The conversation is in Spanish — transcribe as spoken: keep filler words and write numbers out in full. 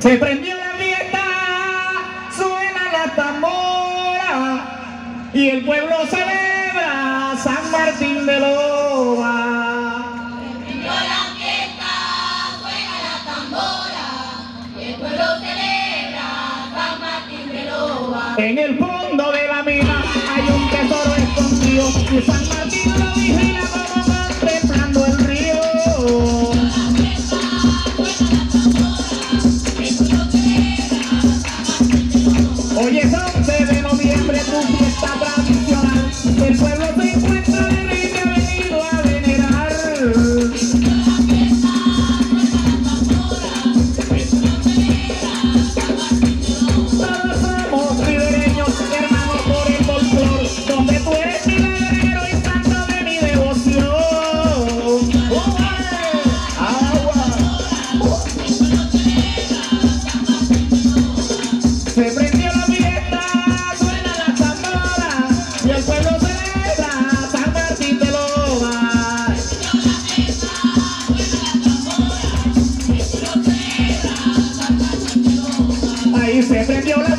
Se prendió la fiesta, suena la tambora y el pueblo celebra San Martín de Loba. Se prendió la fiesta, suena la tambora y el pueblo celebra San Martín de Loba. En el fondo de la mina hay un tesoro escondido y San Martín lo vigila como contemplando el río. Hoy es once de noviembre, tu fiesta tradicional. El pueblo se encuentra alegre y te ha venido a venerar. Todos somos ribereños, hermanos por el folclor, donde tú eres mi guerrero y santo de mi devoción. ¡Agua! Se prendió la fiesta, suena la tambora y el pueblo celebra San Martín de Loba. Ahí se prendió la